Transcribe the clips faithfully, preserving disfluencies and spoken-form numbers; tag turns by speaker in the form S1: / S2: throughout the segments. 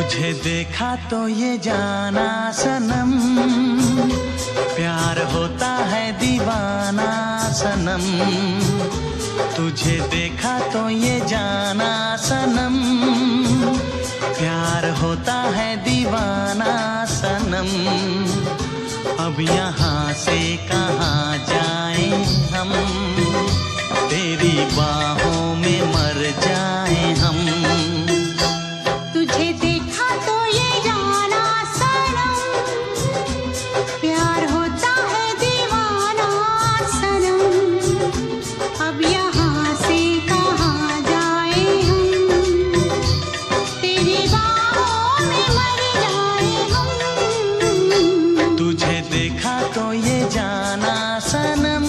S1: तुझे देखा तो ये जाना सनम, प्यार होता है दीवाना सनम। तुझे देखा तो ये जाना सनम, प्यार होता है दीवाना सनम। अब यहाँ से कहाँ जाएं हम, तेरी बाहों में मर जाएं हम।
S2: तुझे देखा तो ये जाना सनम, प्यार होता है दीवाना सनम। अब यहाँ से कहाँ जाएं हम, तेरी बाहों में मर जाएं हम।
S1: तुझे देखा तो ये जाना सनम।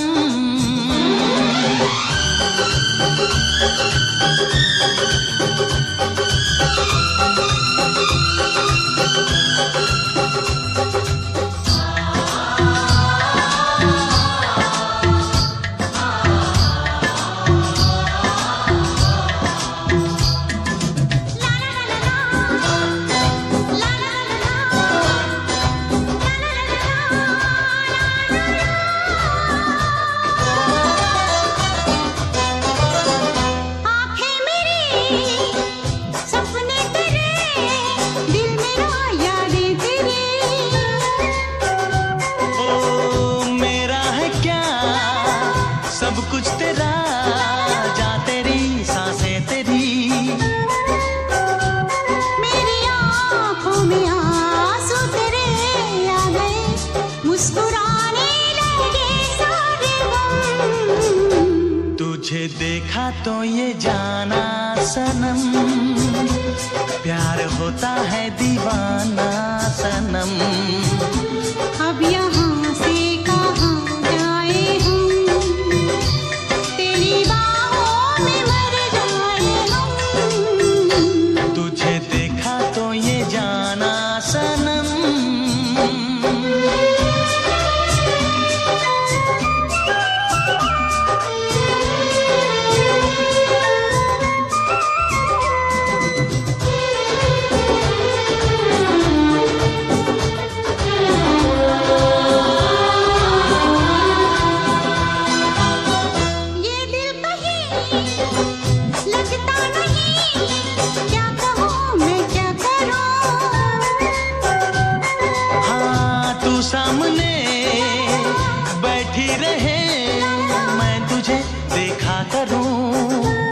S1: सब कुछ तेरा, जा तेरी सांसें तेरी।
S2: मेरी आँखों में आंसू तेरे आ गए, मुस्कुराने लगे सारे गम।
S1: तुझे देखा तो ये जाना सनम, प्यार होता है दीवाना सनम।
S2: अब यहाँ से कहाँ जाए हम, तेरी बाहों में मर जाए हम।
S1: तुझे देखा तो ये जाना सनम। सामने बैठी रहे, मैं तुझे देखा करूं।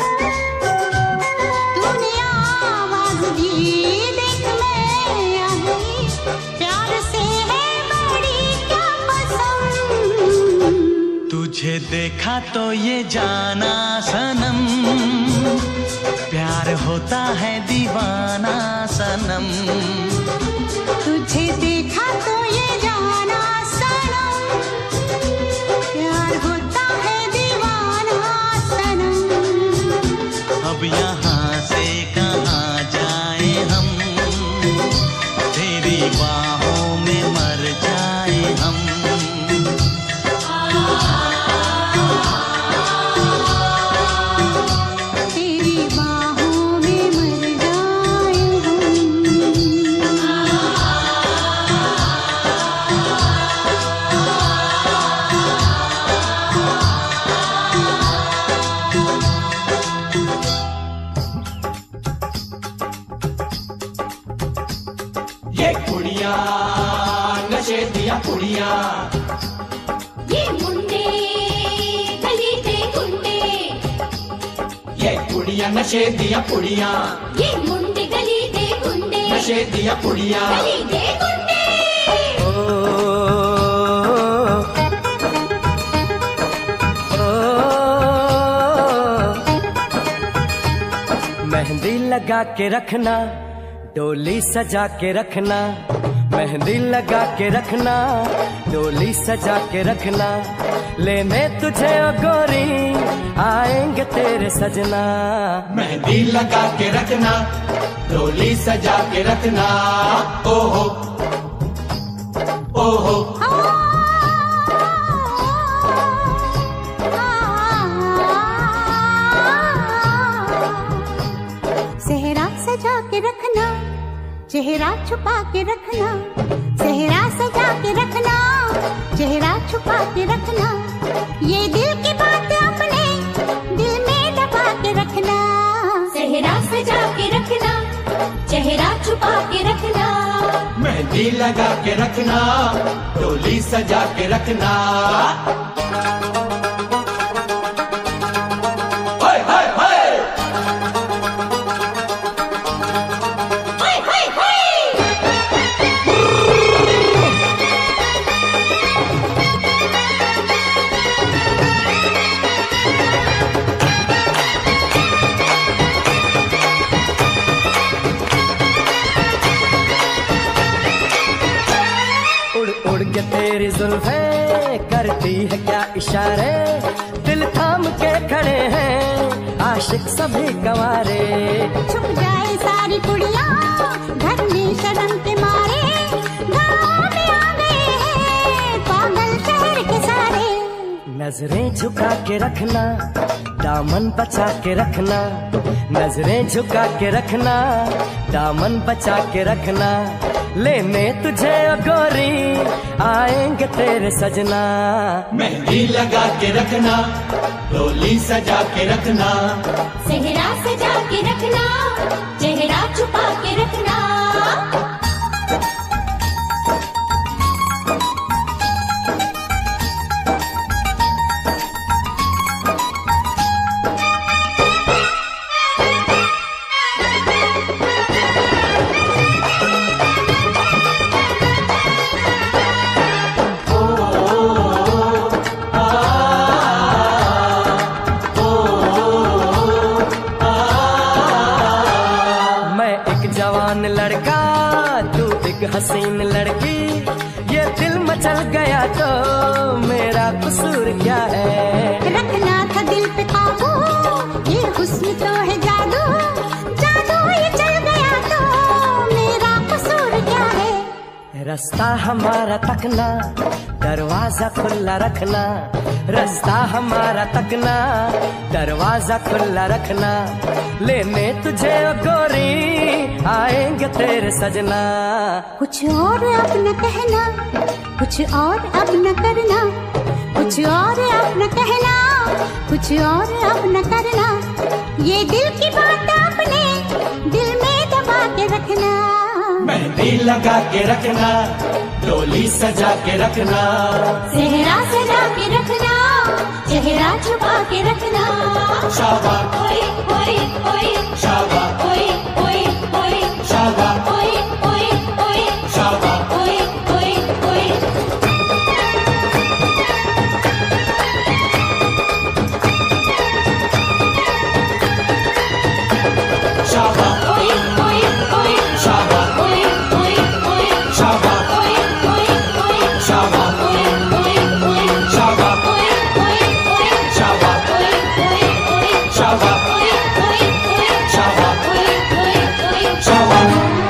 S2: तूने आवाज दी, देख मैं आ गई, प्यार से है बड़ी क्या पसंद।
S1: तुझे देखा तो ये जाना सनम, प्यार होता है दीवाना सनम।
S2: तुझे देखा तो ये जाना सनम, प्यार होता है दीवाना सनम।
S1: अब यहाँ से कहाँ जाए हम, तेरी बाहों में मर जाए हम।
S2: तेरी बाहों में मर जाए
S3: ये कुड़िया नशे दिया कुड़िया,
S4: ये मुंडे गली दे गुंडे।
S3: ये कुड़िया नशे दिया कुड़िया,
S4: ये मुंडे गली दे गुंडे।
S3: नशे दिया कुड़िया,
S4: गली दे गुंडे।
S5: मेहंदी लगा के रखना, डोली सजा के रखना। मेहंदी लगा के रखना, डोली सजा के रखना। लेने तुझे ओ गोरी आएंगे तेरे सजना।
S3: मेहंदी लगा के रखना, डोली सजा के रखना। ओहो ओहो
S2: सेहरा सजा के रखना, चेहरा छुपा के रखना, चेहरा सजा के रखना, चेहरा छुपा के रखना, ये दिल की बात अपने दिल में दबा के रखना।
S4: चेहरा सजा के रखना, चेहरा छुपा के रखना,
S3: मेहंदी लगा के रखना, डोली सजा के रखना। हाय हाय हाय
S4: हाय हाय हाय।
S5: उड़ उड़ के तेरी जुल्फें करती है क्या इशारे, दिल थाम के खड़े हैं आशिक सभी गंवारे।
S2: छुप जाए सारी कुड़ियाँ घर में शर्म के मारे, गाँव में आ गए हैं पागल शहर के सारे।
S5: नजरें झुका के रखना, दामन बचा के रखना, नजरें झुका के रखना, दामन बचा के रखना, लेने तुझे ओ गोरी आएंगे तेरे सजना।
S3: मेहंदी लगा के रखना, डोली सजा के रखना,
S4: चेहरा सजा के रखना, चेहरा छुपा के रखना।
S5: जवान लड़का तू एक हसीन लड़की, ये दिल मचल गया तो मेरा कसूर क्या है।
S2: रखना था दिल पे काबू, ये हुस्न तो है जादू, जादू ये चल गया तो मेरा कसूर क्या है।
S5: रास्ता हमारा तकना, दरवाजा खुला रखना, रास्ता हमारा तकना, दरवाजा खुला रखना, लेने तुझे ओ गोरी आएंगे तेरे सजना।
S2: कुछ और अब न कहना, कुछ और अब न करना, कुछ और अब न कहना, कुछ और अब न करना, ये दिल की बात अपने दिल में दबा के रखना।
S3: मेहंदी लगा के रखना, डोली सजा के रखना,
S4: चेहरा सजा के रखना, चेहरा छुपा के रखना।
S3: शाबाश
S4: ओए ओए ओए,
S3: शाबाश
S4: ओए ओए ओए,
S3: शाबाश
S4: ओए ओए ओए,
S3: शाबाश
S4: ओए ओए ओए।
S3: शाबाश
S4: ओए ओए ओए,
S3: शाबाश
S4: ओए ओए ओए,
S3: शाबाश
S4: ओए ओए ओए,
S3: शाबाश
S4: ओए ओए ओए,
S3: शाबाश
S4: ओए ओए ओए,
S3: शाबाश
S4: ओए ओए ओए,
S3: शाबाश
S4: ओए ओए ओए,
S3: शाबाश
S4: ओए ओए ओए।
S3: शाबाश।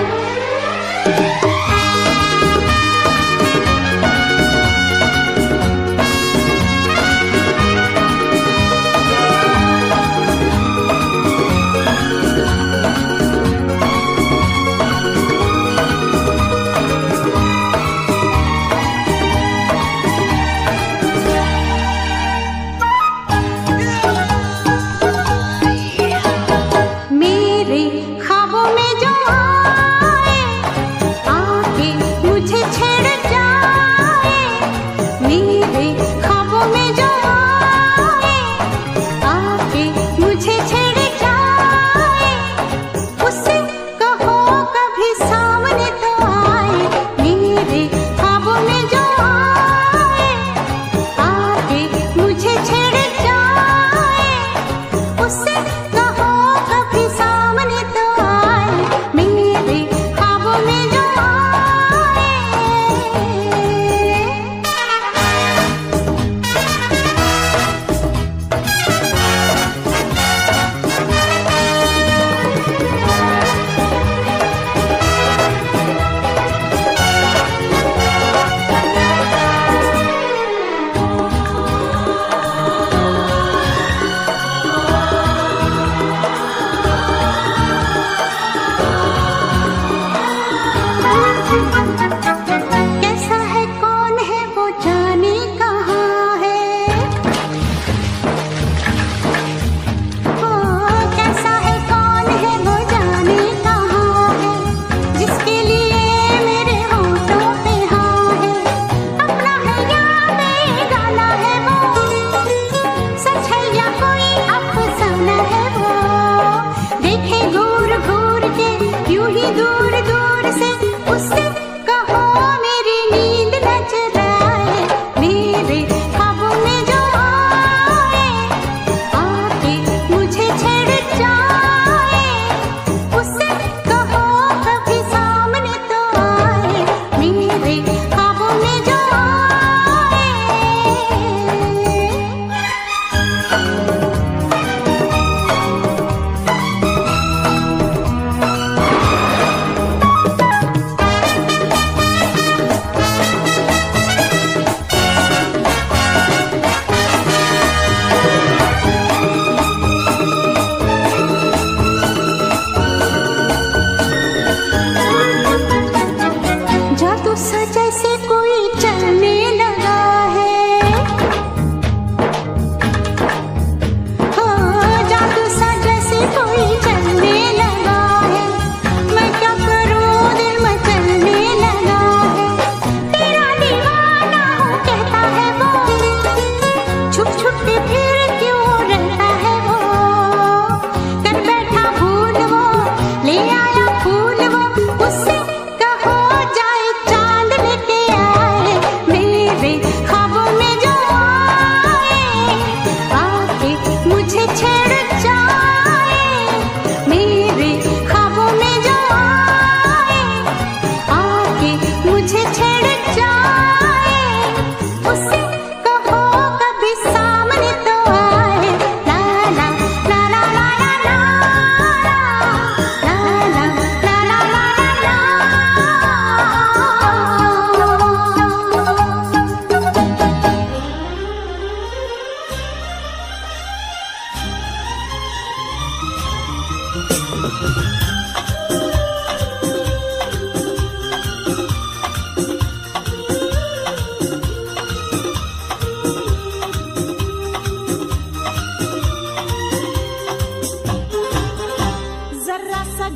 S2: मेरे ख्वाबों में जो आए, आके मुझे छेड़ जाए। मेरे ख्वाबों में जो आए, आके मुझे छेड़ जाए। उससे कहो कभी सामने तो आए। मेरे ख्वाबों में जो आए, आके मुझे छेड़ जाए। उससे कहो कभी सामने तो आए।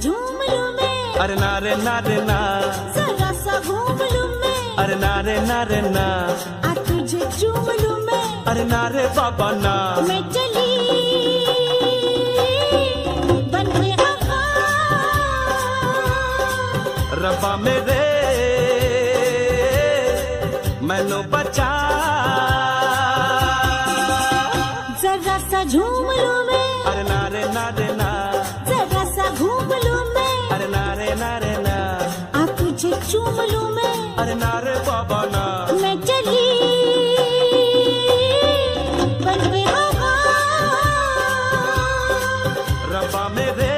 S2: झूम लूं मैं,
S5: अरे नारे नारे ना,
S2: जरा सा घूम लूं मैं,
S5: अरे नारे नारे ना,
S2: आ तुझे चूम लूं मैं,
S5: अरे नारे बाबा ना,
S2: मैं चली बन के आका,
S5: रब्बा मेरे मैनू बचा,
S2: जरा सा झूम लूं मैं,
S5: अरे नारे नारे ना,
S2: जरा सा घूम लूं मैं,
S5: अरे नारे नारे ना,
S2: आ तुझे चूम लूं मैं,
S5: अरे नारे बाबा ना,
S2: मैं चली बन के आका,
S5: रब्बा मेरे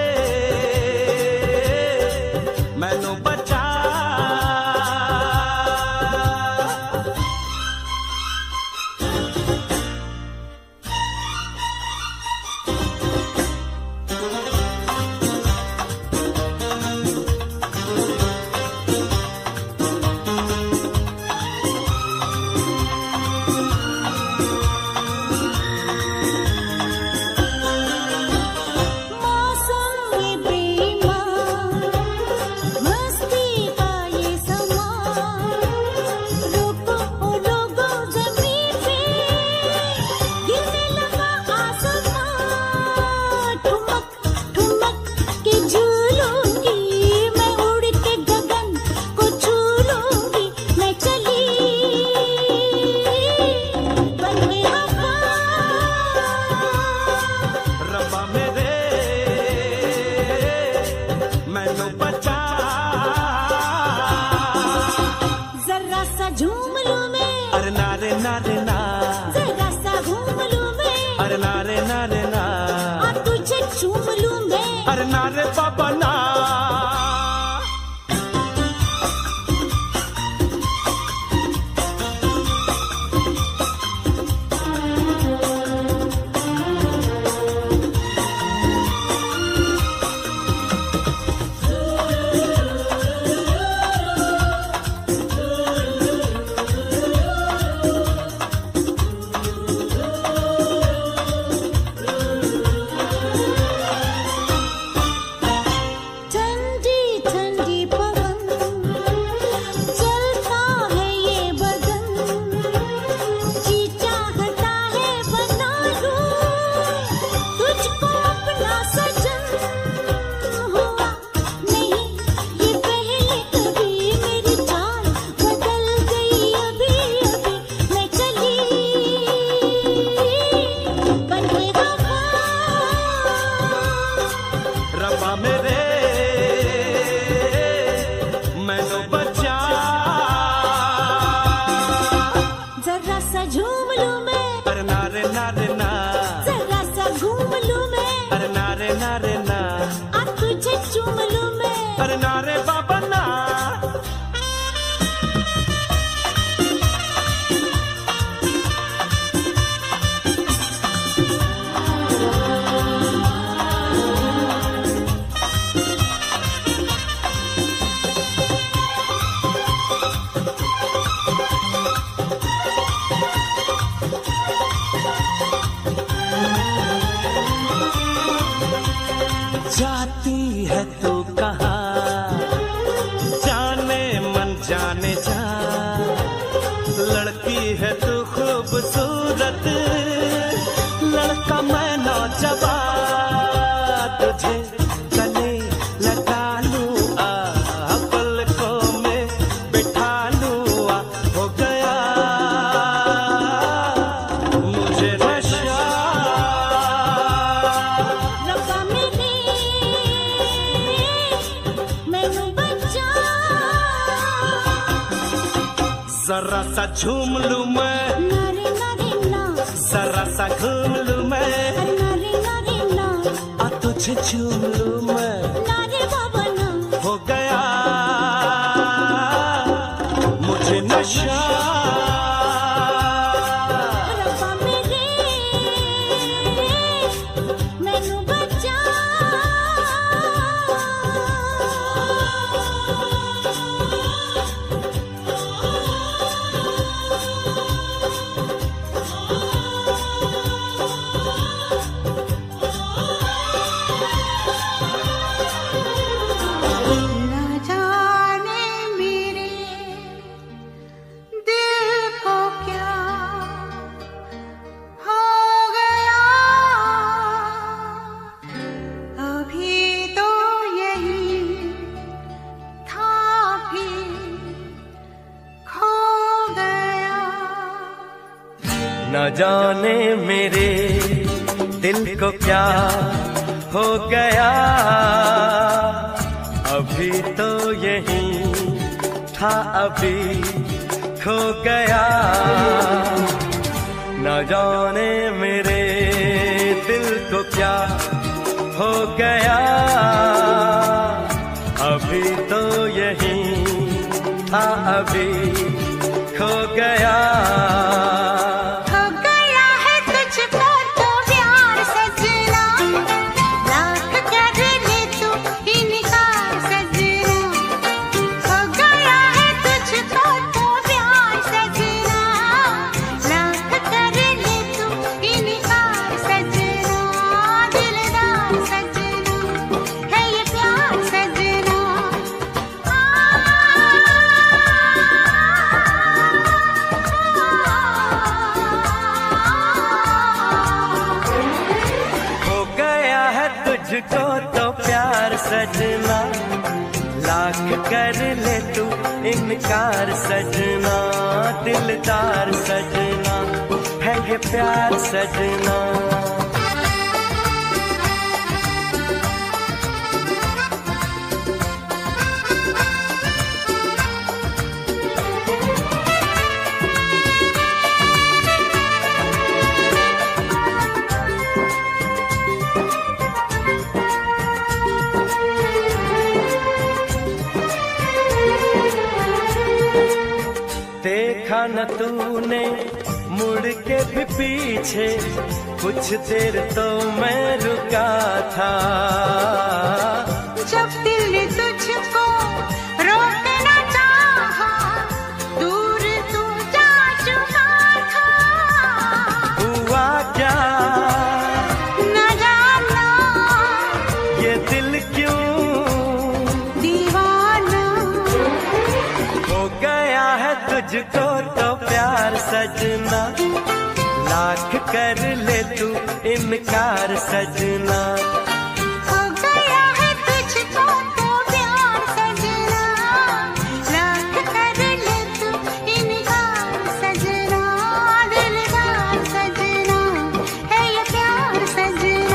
S5: मैनू बचा।
S2: झूम लूं मैं,
S5: अरे नारे नारे ना,
S2: जरा सा घूम लूं मैं,
S5: अरे नारे नारे ना,
S2: आ तुझे चूम लूं मैं,
S5: अरे नारे बाबा ना। रब्बा मेरे मैनू बचा,
S2: जरा सा झूम लूं मैं,
S5: अरे नारे नारे ना,
S2: जरा सा घूम लूं मैं,
S5: अरे नारे नारे ना,
S2: आ तुझे चूम लूं मैं,
S5: अरे नारे बाबा ना। जाती है तू कहाँ, जाने मन जाने जा, लड़की है तू खूबसूरत, लड़का मैं नौजवान, तुझे गले लगा लूं आ, पलकों में बिठा लूं आ, हो गया मुझे नशा,
S2: रब्बा मेरे मैनू बचा,
S5: जरा सा झूम लूं मैं,
S2: नारे नारे ना,
S5: जरा सा घूम लूं मैं,
S2: नारे नारे ना,
S5: आ तुझे झूम लूं मैं,
S2: नारे बाबा ना,
S5: हो गया मुझे नशा,
S2: रब्बा मेरे मैनू बचा,
S5: न जाने मेरे दिल को क्या हो गया, अभी तो यही था अभी खो गया। न जाने मेरे दिल को क्या हो गया, अभी तो यही था अभी खो गया।
S2: हो गया है तुझको तो प्यार सजना, लाख कर ले तू इनकार सजना। हो गया है तुझको तो प्यार सजना, लाख कर ले तू इनकार सजना। दिलदार सजना है ये प्यार सजना।
S5: हो गया है तुझको तो प्यार सजना, लाख कर ले तू इनकार सजना। दिलदार सजना है ये प्यार सजना। देखा न तूने मुड़ के भी पीछे, कुछ देर तो मैं रुका था।
S2: जब दिल तुझको रोकना चाहा, दूर तू जा चुका था।
S5: हुआ क्या
S2: न जाना
S5: ये दिल क्यों
S2: दीवाना।
S5: हो गया है तुझको तो प्यार सजना, लाख कर ले तू इनकार सजना।
S2: हो गया है तुझको तो प्यार सजना, लाख कर ले तू इनकार सजना। दिलदार सजना है ये प्यार सजना।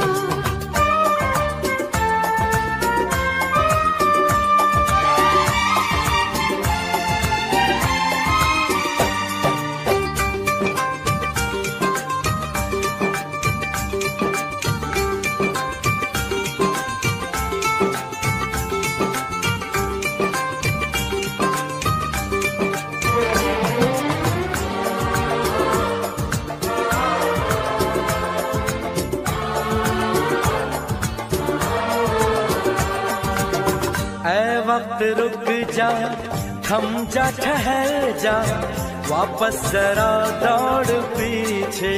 S5: ऐ वक्त रुक जा, थम जा, ठहर जा, वापस जरा दौड़ पीछे।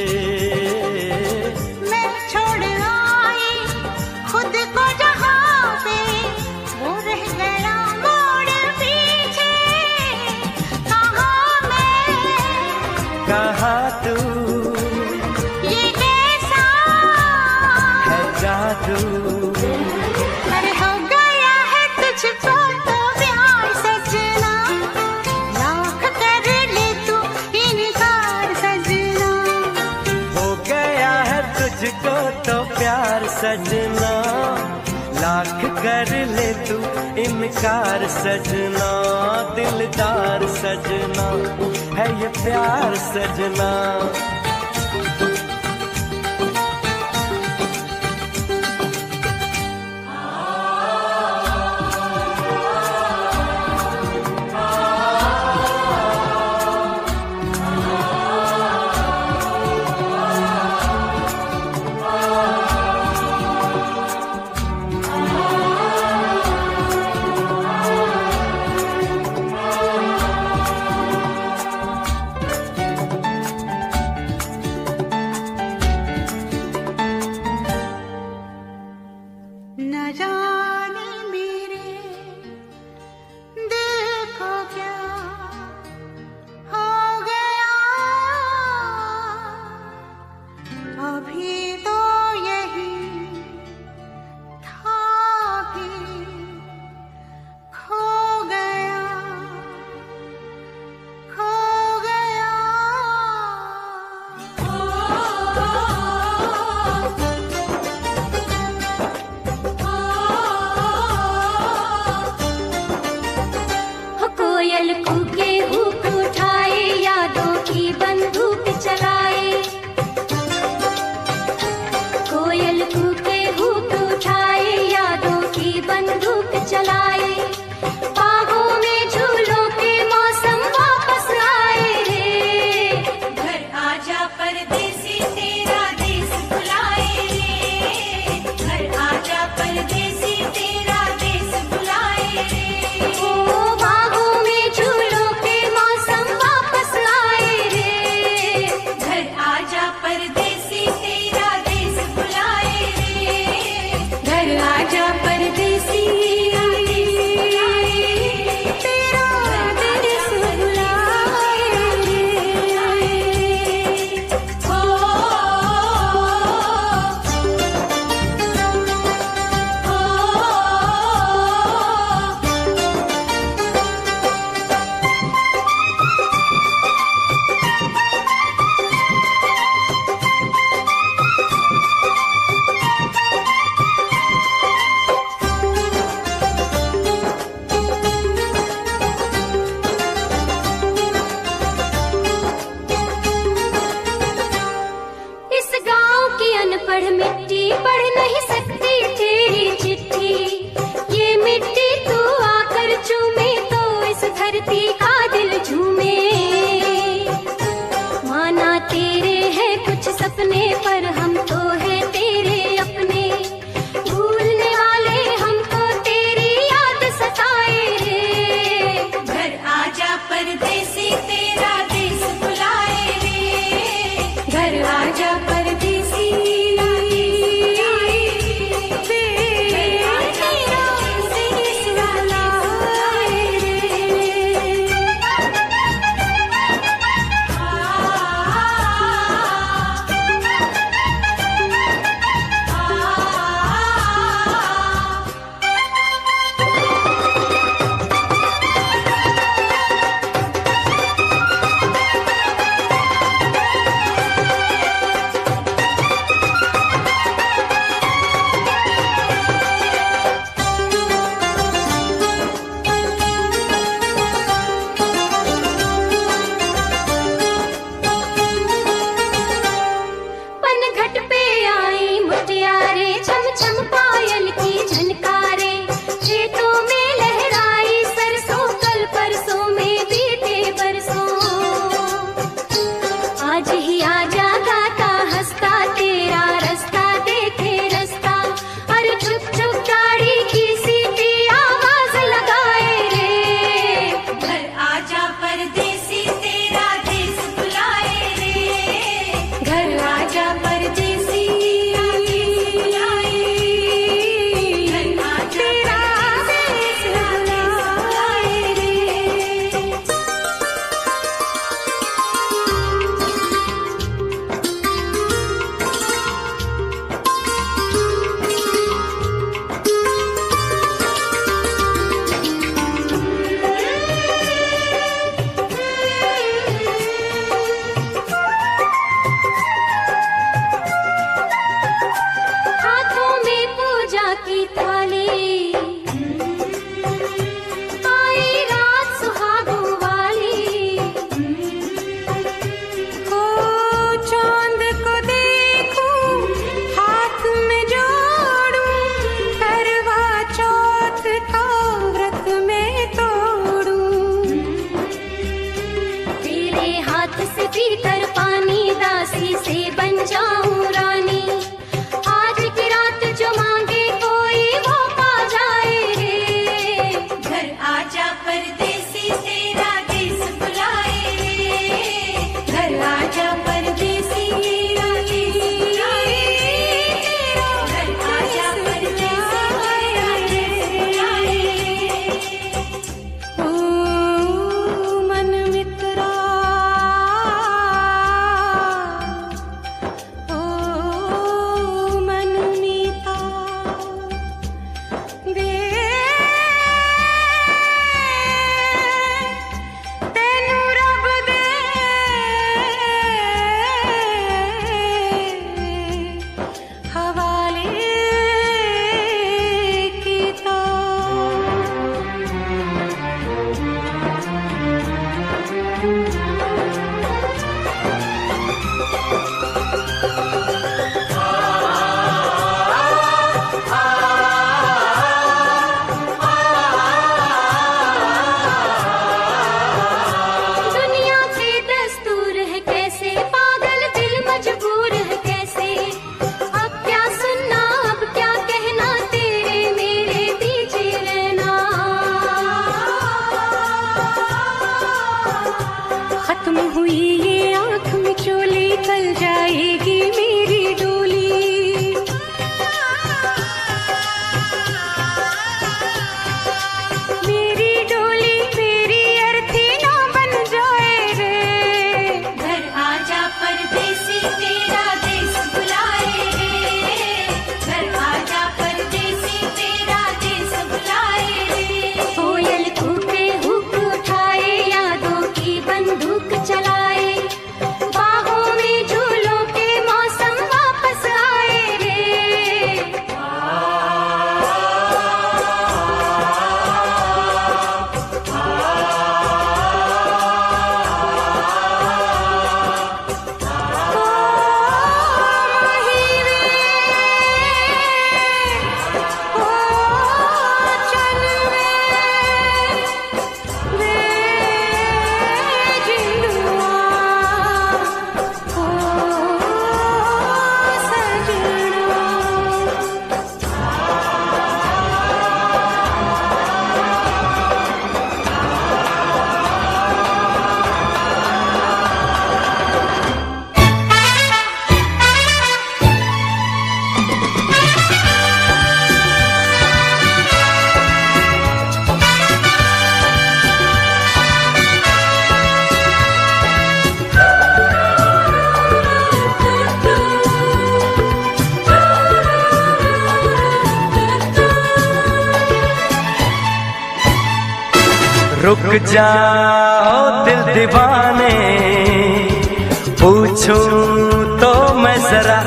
S2: मैं छोड़ आई खुद को जहाँ पे, वो रह गया मोड़ पीछे। कहाँ मैं
S5: कहाँ तू
S2: ये कैसा
S5: है जादू।
S2: अरे हो गया है तुझको तो प्यार सजना, लाख कर ले तू इनकार सजना।
S5: हो गया है तुझको तो प्यार सजना, लाख कर ले तू इनकार सजना। दिलदार सजना है ये प्यार सजना। रुक जाओ दिल दीवाने, पूछूं तो मैं जरा,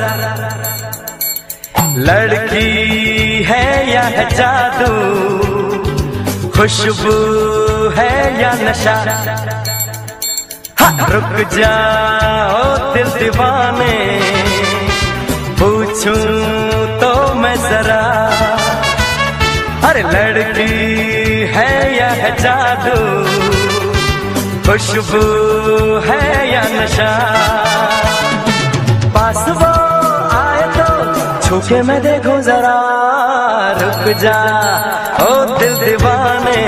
S5: लड़की है या है जादू, खुशबू है या नशा। हाँ, रुक जाओ दिल दीवाने, पूछूं तो मैं जरा, अरे लड़की है या है जादू, खुशबू है या नशा। पास वो आए तो छूके मैं देखूं जरा, रुक जा ओ दिल दीवाने,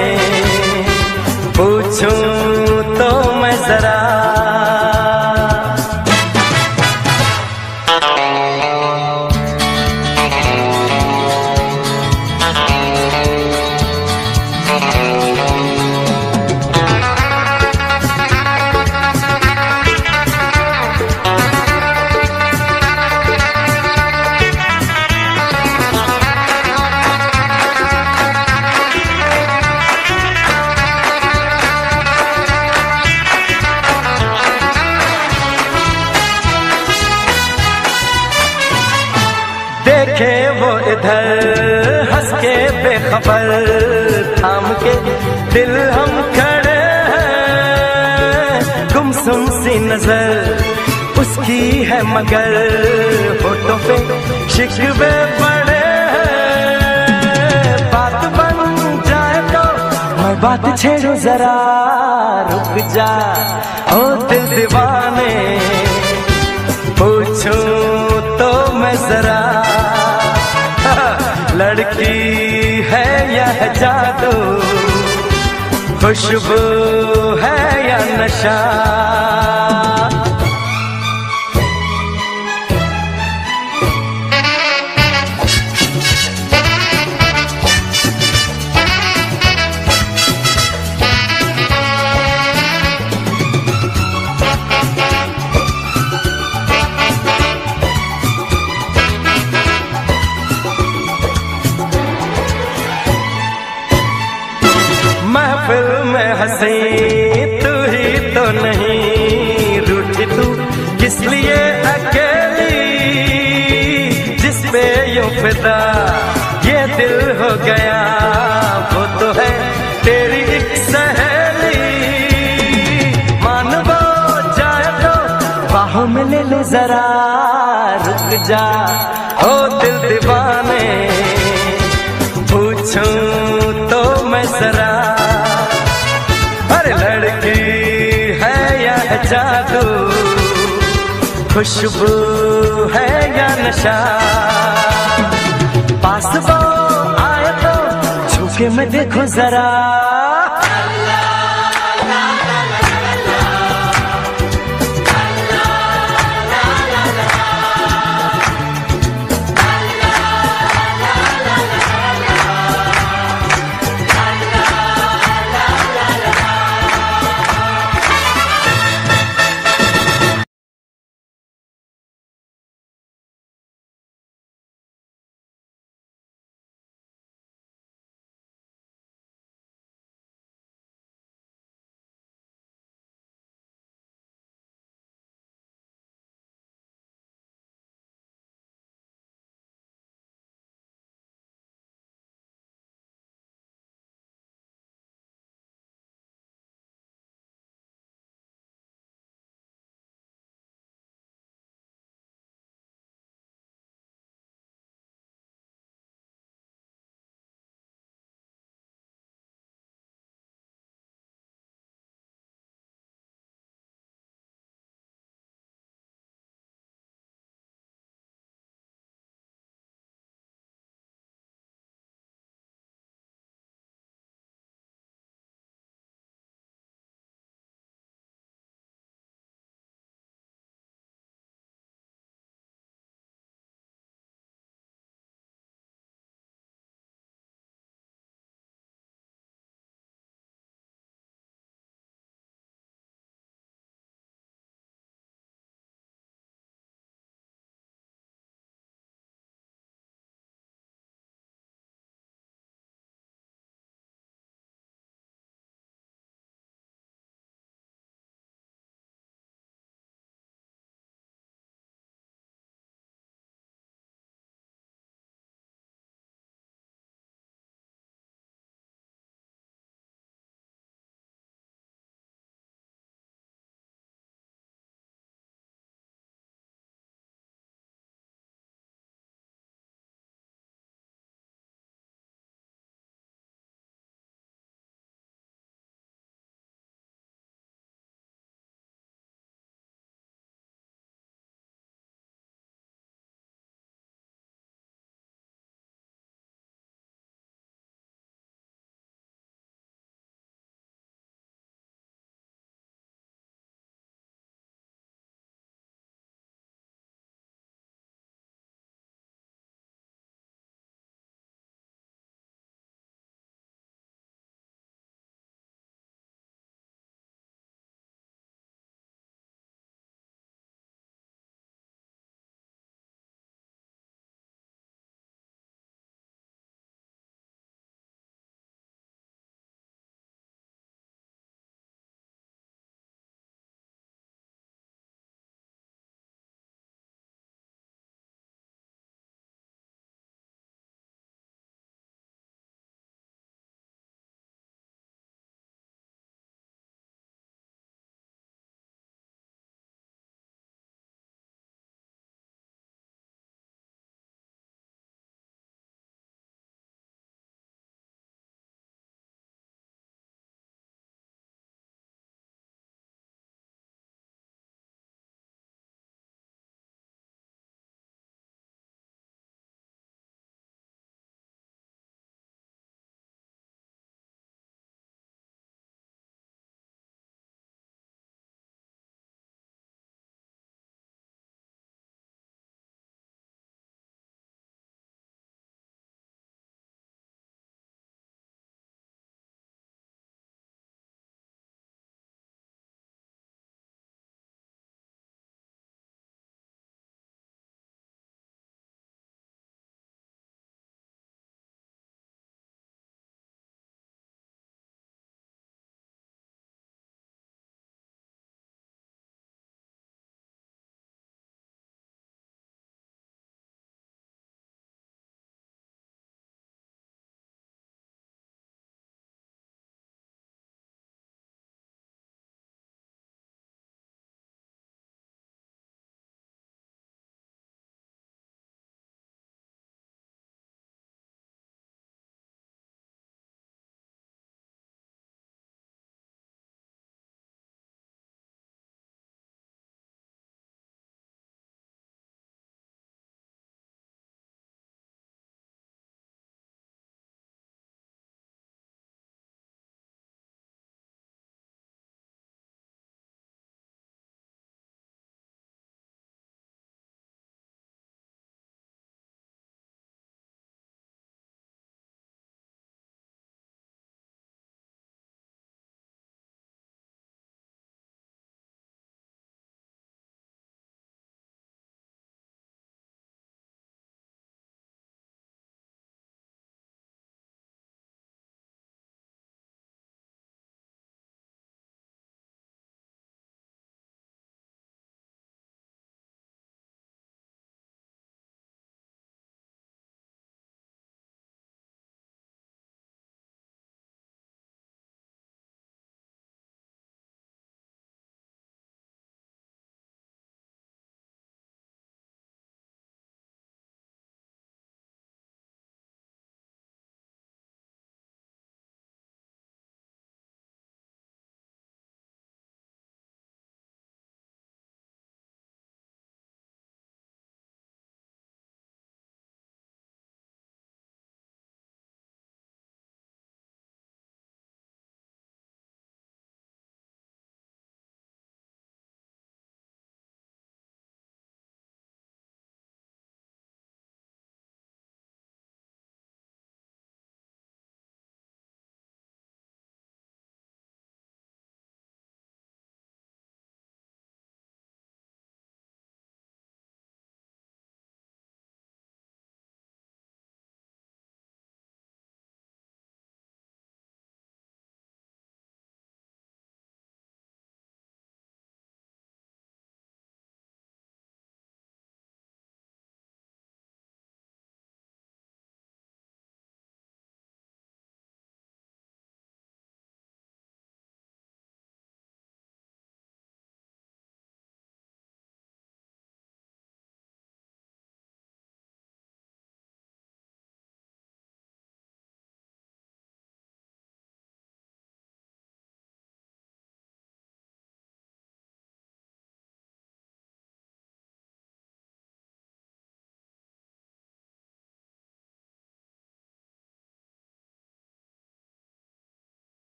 S5: पूछूं तो मैं जरा। देखे वो इधर हंस के बेखबर, थाम के दिल हम खड़े हैं, गुमसुम सी नजर उसकी है मगर, होठों पे शिकवे पड़े हैं। बात बन जाए तो मैं बात छेड़ूं जरा, रुक जा ओ दिल दीवाने, पूछूं तो मैं जरा, लड़की है या है जादू, खुशबू है या नशा। महफिल में हंसी तू ही तो नहीं, रूठी तू किस लिए अकेली, जिस पे यूं फिदा ये दिल हो गया, वो तो है तेरी एक सहेली। मान वो जाए तो बाहों में ले लो जरा, रुक जा ओ दिल दीवाने, पूछूं तो मैं जरा, अरे लड़की है या है जादू, खुशबू है या नशा। पास वो आए तो छूके मैं देखूं जरा,